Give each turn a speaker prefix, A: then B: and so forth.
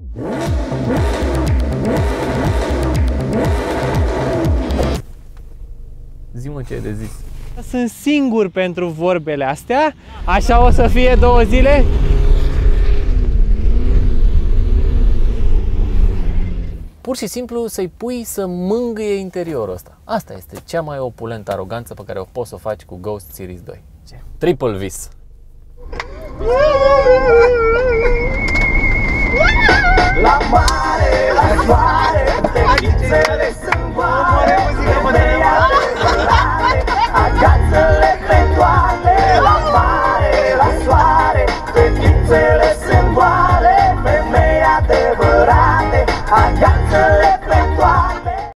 A: Zi-mă ce ai de zis.
B: Sunt singur pentru vorbele astea. Așa o să fie 2 zile.
A: Pur și simplu să-i pui să mângâie interiorul ăsta. Asta este cea mai opulentă aroganță pe care o poți să o faci cu Ghost Series 2. Triple vis.
C: La mare, la soare, fetițele sunt mare.